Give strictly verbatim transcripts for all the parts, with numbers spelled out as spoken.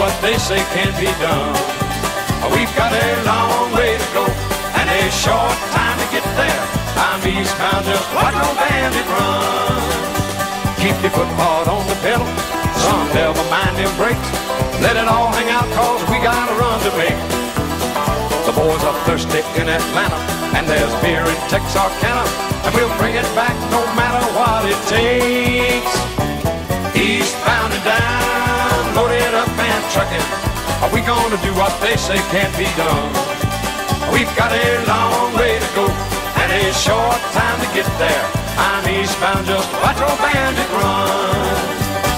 what they say can't be done. We've got a long way to go and a short time to get there. I'm eastbound, just watch old bandit run. Keep your foot hard on the pedal, son, never mind them brakes. Let it all hang out, cause we got a run to make. The boys are thirsty in Atlanta, and there's beer in Texarkana, and we'll bring it back no matter what it takes. Eastbound and down, loaded up and trucking. Are we gonna do what they say can't be done? We've got a long way to go and a short time to get there. I'm eastbound, just watch old bandit run.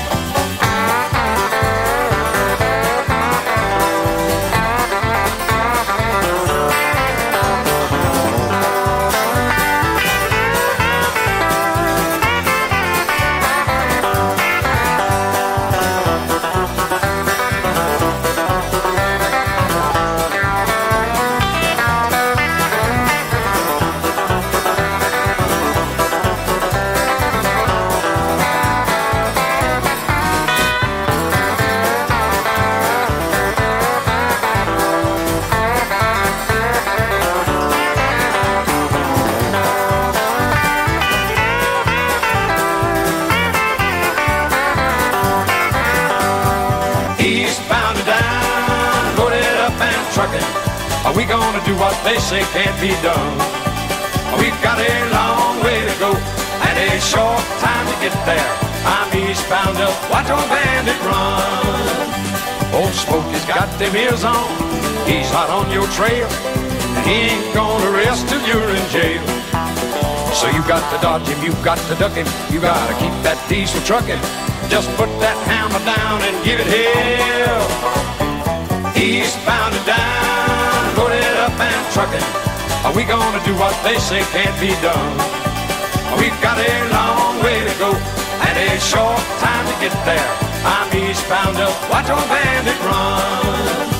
Eastbound and down, loaded up and trucking. Are we gonna do what they say can't be done? We've got a long way to go and a short time to get there. I'm eastbound, just watch old bandit run. Old Smokey's got them ears on, he's hot on your trail, and he ain't gonna rest till you're in jail. So you got to dodge him, you got to duck him, you gotta keep that diesel trucking. Just put that hammer down and give it hell. Eastbound and down, loaded up and trucking. Are we gonna do what they say can't be done? We've got a long way to go and a short time to get there. I'm eastbound, just watch old bandit run.